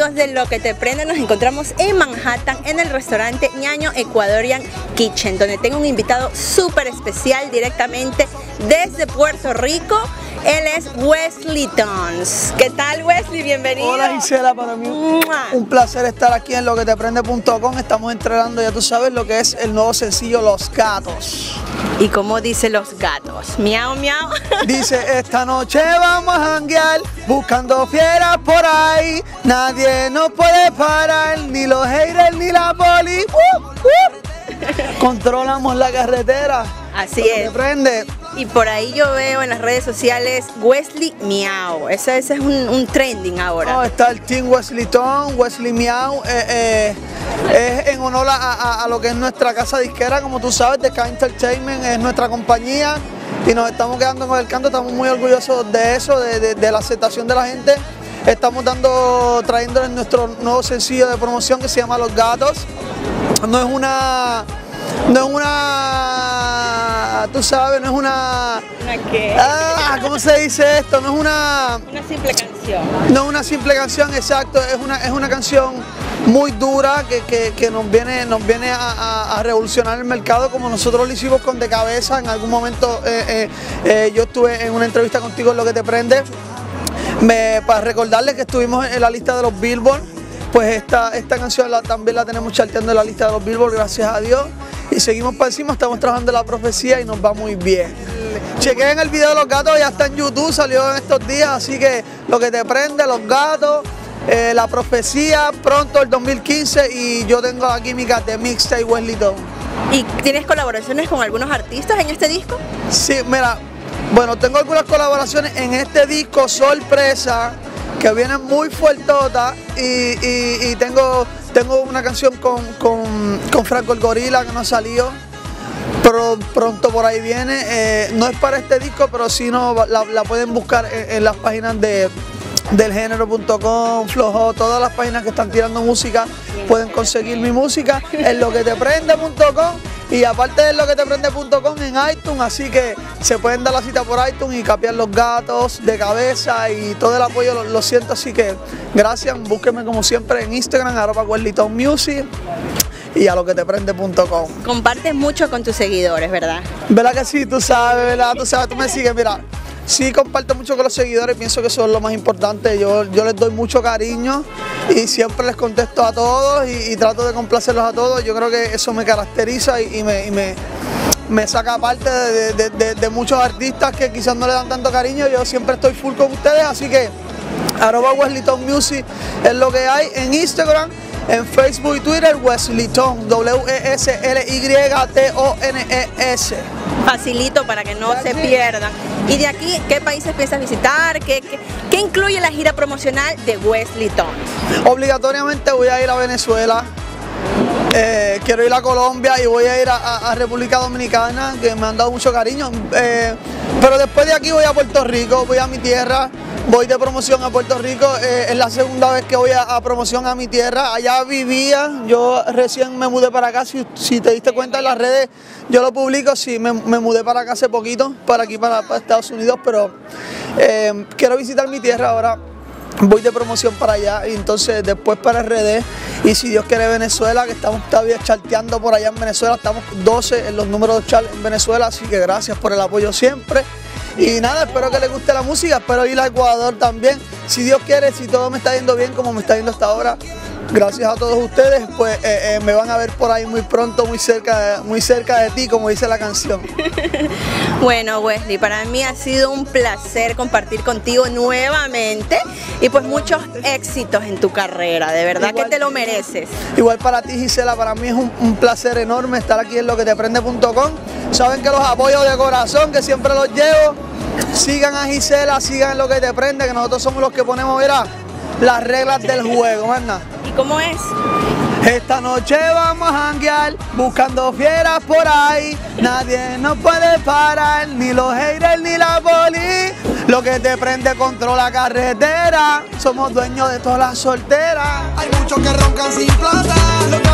amigos de Lo que te prende, nos encontramos en Manhattan en el restaurante Ñaño Ecuadorian Kitchen, donde tengo un invitado súper especial directamente desde Puerto Rico. Él es Wesley Tons. ¿Qué tal, Wesley? Bienvenido. Hola, Gisela, para mí un placer estar aquí en loqueteprende.com. Estamos entrenando, ya tú sabes, lo que es el nuevo sencillo Los Gatos. ¿Y cómo dice Los Gatos? Miau, miau. Dice, esta noche vamos a janguear, buscando fieras por ahí. Nadie nos puede parar, ni los haters ni la poli. Controlamos la carretera. Así es. Te prende. Y por ahí yo veo en las redes sociales Wesley Miau. Ese es un trending ahora. No, está el team Wesley Tons, Wesley Miau. Es en honor a lo que es nuestra casa disquera, como tú sabes, de K Entertainment, es nuestra compañía. Y nos estamos quedando con el canto, estamos muy orgullosos de eso, de la aceptación de la gente. Estamos trayéndoles nuestro nuevo sencillo de promoción que se llama Los Gatos. No es una, tú sabes, no es una... ¿Una qué? ¿Cómo se dice esto? No es una simple canción. No es una simple canción, exacto, es una canción muy dura que nos viene a revolucionar el mercado, como nosotros lo hicimos con De Cabeza. En algún momento yo estuve en una entrevista contigo en Lo que te prende, para recordarles que estuvimos en la lista de los Billboard. Pues esta canción también la tenemos charteando en la lista de los Billboard, gracias a Dios. Y seguimos para encima, estamos trabajando en la profecía y nos va muy bien. Chequen el video de Los Gatos, ya está en YouTube, salió en estos días, así que Lo que te prende, Los Gatos, la profecía, pronto el 2015, y yo tengo la química de Mixtape Wesley Tons. ¿Y tienes colaboraciones con algunos artistas en este disco? Sí, mira, bueno, tengo algunas colaboraciones en este disco sorpresa, que vienen muy fuertotas, y tengo una canción con Franco el Gorila que no salió, pero pronto por ahí viene. No es para este disco, pero sí la pueden buscar en las páginas delgénero.com, Flojo, todas las páginas que están tirando música, pueden conseguir mi música en loqueteprende.com. Y aparte de loqueteprende.com en iTunes, así que se pueden dar la cita por iTunes y capear Los Gatos, De Cabeza, y todo el apoyo lo siento, así que gracias. Búsquenme como siempre en Instagram, @WesleyTonsMusic, y a loqueteprende.com. Compartes mucho con tus seguidores, ¿verdad? ¿Verdad que sí? Tú sabes, ¿verdad? Tú sabes, tú me sigues, mira. Sí, comparto mucho con los seguidores, pienso que eso es lo más importante. Yo les doy mucho cariño y siempre les contesto a todos y trato de complacerlos a todos. Yo creo que eso me caracteriza y me saca aparte de muchos artistas que quizás no le dan tanto cariño. Yo siempre estoy full con ustedes, así que @WesleyTonsMusic es lo que hay en Instagram, en Facebook y Twitter, Wesley Tons, WesleyTons. Facilito para que no se pierdan. Y de aquí, ¿qué países piensas visitar? ¿Qué incluye la gira promocional de Wesley Tons? Obligatoriamente voy a ir a Venezuela, quiero ir a Colombia y voy a ir a República Dominicana, que me han dado mucho cariño. Pero después de aquí voy a Puerto Rico, voy a mi tierra. Voy de promoción a Puerto Rico, es la segunda vez que voy a promoción a mi tierra. Allá vivía, yo recién me mudé para acá, si te diste cuenta en las redes, yo lo publico, sí, me mudé para acá hace poquito, para Estados Unidos, pero quiero visitar mi tierra ahora. Voy de promoción para allá y entonces después para RD, y si Dios quiere Venezuela, que estamos todavía charteando por allá en Venezuela, estamos 12 en los números de chart en Venezuela, así que gracias por el apoyo siempre. Y nada, espero que les guste la música, espero ir a Ecuador también, si Dios quiere, si todo me está yendo bien como me está yendo hasta ahora. Gracias a todos ustedes, pues me van a ver por ahí muy pronto, muy cerca de ti, como dice la canción. Bueno, Wesley, para mí ha sido un placer compartir contigo nuevamente y pues muchos éxitos en tu carrera, de verdad igual, que te lo mereces. Igual para ti, Gisela, para mí es un placer enorme estar aquí en loqueteprende.com. Saben que los apoyo de corazón, que siempre los llevo. Sigan a Gisela, sigan Lo que te prende, que nosotros somos los que ponemos, verá, las reglas del juego, ¿verdad? ¿Y cómo es? Esta noche vamos a janguear, buscando fieras por ahí. Nadie nos puede parar, ni los haters ni la poli. Lo que te prende controla la carretera. Somos dueños de todas las solteras. Hay muchos que roncan sin plata.